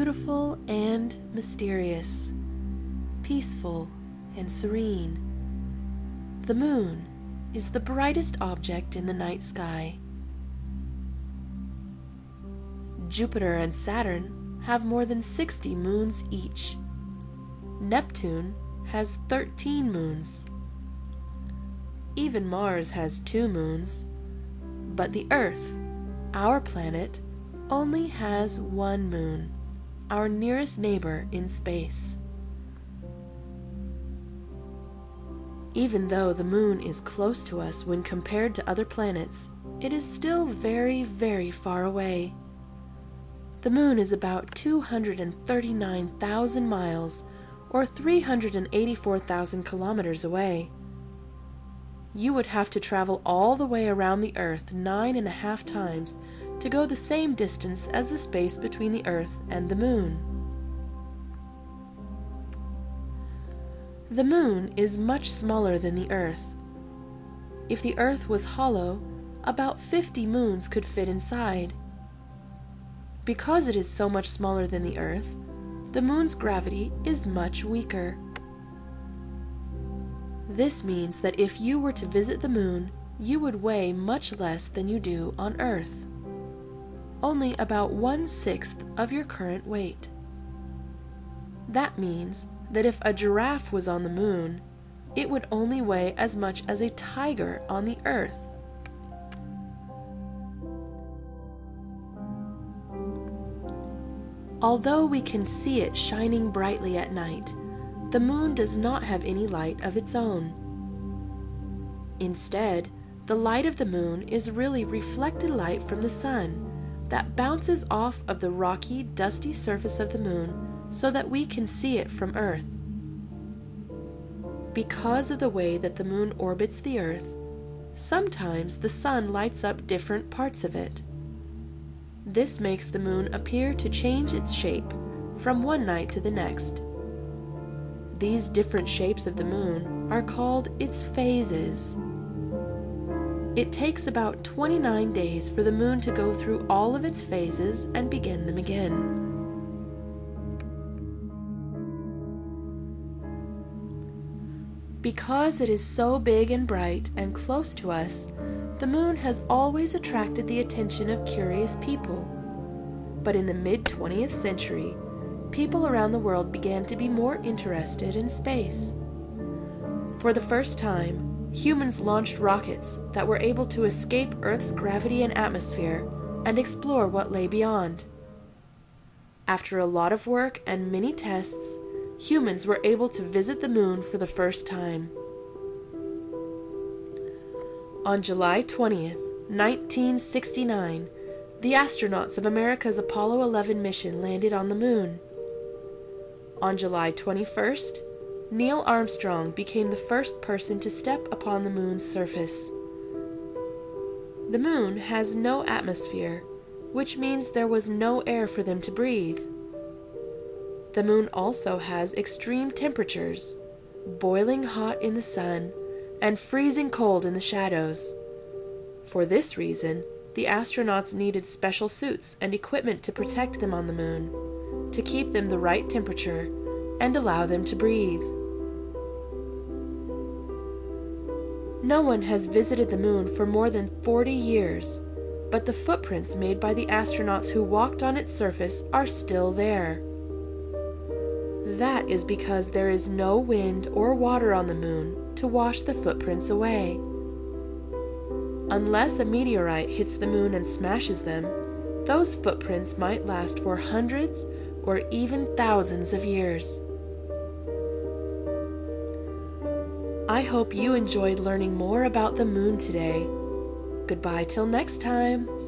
beautiful and mysterious, peaceful and serene. The moon is the brightest object in the night sky. Jupiter and Saturn have more than 60 moons each. Neptune has 13 moons. Even Mars has 2 moons, but the Earth, our planet, only has 1 moon, our nearest neighbor in space. Even though the moon is close to us when compared to other planets, it is still very, very far away. The moon is about 239,000 miles, or 384,000 kilometers away. You would have to travel all the way around the Earth 9.5 times to go the same distance as the space between the Earth and the moon. The moon is much smaller than the Earth. If the Earth was hollow, about 50 moons could fit inside. Because it is so much smaller than the Earth, the moon's gravity is much weaker. This means that if you were to visit the moon, you would weigh much less than you do on Earth. Only about 1/6 of your current weight. That means that if a giraffe was on the moon, it would only weigh as much as a tiger on the Earth. Although we can see it shining brightly at night, the moon does not have any light of its own. Instead, the light of the moon is really reflected light from the sun that bounces off of the rocky, dusty surface of the moon so that we can see it from Earth. Because of the way that the moon orbits the Earth, sometimes the sun lights up different parts of it. This makes the moon appear to change its shape from one night to the next. These different shapes of the moon are called its phases. It takes about 29 days for the moon to go through all of its phases and begin them again. Because it is so big and bright and close to us, the moon has always attracted the attention of curious people. But in the mid-20th century, people around the world began to be more interested in space. For the first time, humans launched rockets that were able to escape Earth's gravity and atmosphere and explore what lay beyond. After a lot of work and many tests, humans were able to visit the moon for the first time. On July 20th, 1969, the astronauts of America's Apollo 11 mission landed on the moon. On July 21st, Neil Armstrong became the first person to step upon the moon's surface. The moon has no atmosphere, which means there was no air for them to breathe. The moon also has extreme temperatures, boiling hot in the sun and freezing cold in the shadows. For this reason, the astronauts needed special suits and equipment to protect them on the moon, to keep them the right temperature and allow them to breathe. No one has visited the moon for more than 40 years, but the footprints made by the astronauts who walked on its surface are still there. That is because there is no wind or water on the moon to wash the footprints away. Unless a meteorite hits the moon and smashes them, those footprints might last for hundreds or even thousands of years. I hope you enjoyed learning more about the moon today. Goodbye till next time.